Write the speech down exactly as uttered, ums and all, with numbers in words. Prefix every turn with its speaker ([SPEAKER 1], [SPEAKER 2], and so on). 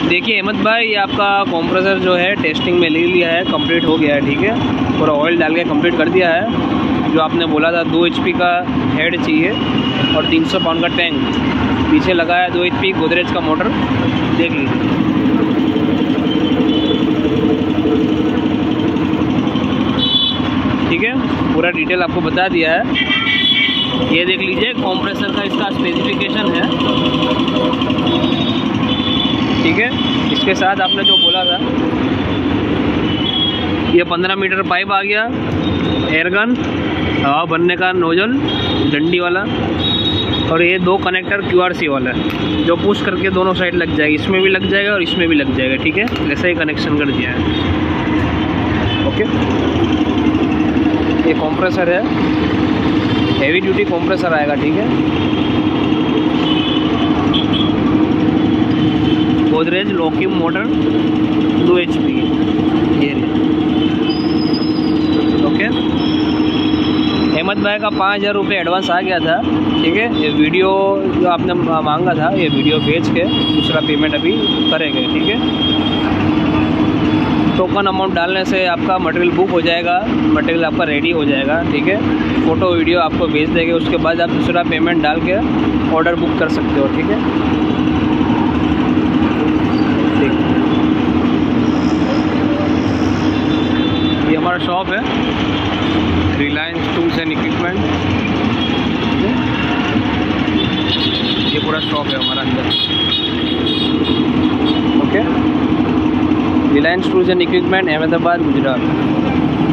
[SPEAKER 1] देखिए अहमद भाई, ये आपका कंप्रेसर जो है टेस्टिंग में ले लिया है, कंप्लीट हो गया है। ठीक है, पूरा ऑयल डाल के कंप्लीट कर दिया है। जो आपने बोला था दो एच पी का हेड चाहिए और तीन सौ पाउंड का टैंक, पीछे लगा है दो एच पी गोदरेज का मोटर, देख लीजिए। ठीक है, पूरा डिटेल आपको बता दिया है। ये देख लीजिए कंप्रेसर का इसका स्पेसिफिकेशन है। ठीक है, इसके साथ आपने जो बोला था, ये पंद्रह मीटर पाइप आ गया, एयरगन, हवा भरने का नोजल डंडी वाला, और ये दो कनेक्टर क्यू आर सी वाला है जो पुश करके दोनों साइड लग जाएगी। इसमें भी लग जाएगा और इसमें भी लग जाएगा। ठीक है, ऐसे ही कनेक्शन कर दिया है। ओके, ये कंप्रेसर है, हेवी ड्यूटी कंप्रेसर आएगा। ठीक है, गोदरेज लॉकिंग मोटर दो एच पी, ये ओके। अहमद भाई का पाँच हज़ार रुपये एडवांस आ गया था। ठीक है, ये वीडियो जो आपने मांगा था, ये वीडियो भेज के दूसरा पेमेंट अभी करेंगे। ठीक है, टोकन अमाउंट डालने से आपका मटेरियल बुक हो जाएगा, मटेरियल आपका रेडी हो जाएगा। ठीक है, फ़ोटो वीडियो आपको भेज देंगे, उसके बाद आप दूसरा पेमेंट डाल के ऑर्डर बुक कर सकते हो। ठीक है, ये हमारा शॉप है, रिलायंस टूल्स एंड इक्विपमेंट। ये पूरा शॉप है हमारा अंदर। Okay, Reliance tools and equipment, Ahmedabad, Gujarat.